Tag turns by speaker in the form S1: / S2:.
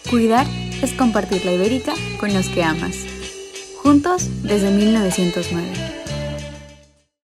S1: Cuidar es compartir la Ibérica con los que amas. Juntos desde 1909.